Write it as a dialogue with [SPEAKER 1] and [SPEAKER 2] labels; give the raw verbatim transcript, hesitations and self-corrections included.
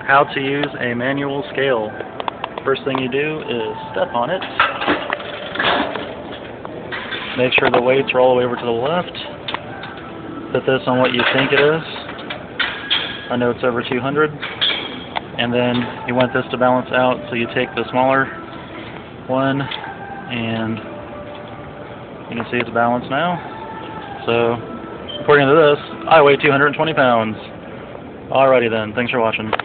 [SPEAKER 1] how to use a manual scale. First thing you do is step on it. Make sure the weights are all the way over to the left. Put this on what you think it is. I know it's over two hundred. And then you want this to balance out, so you take the smaller one, and you can see it's balanced now. So, according to this, I weigh two hundred twenty pounds. Alrighty then, thanks for watching.